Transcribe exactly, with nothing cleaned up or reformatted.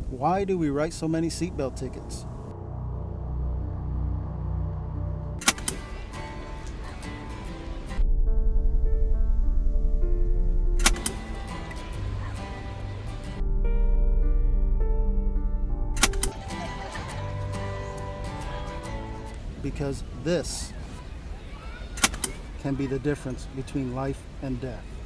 Why do we write so many seatbelt tickets? Because this can be the difference between life and death.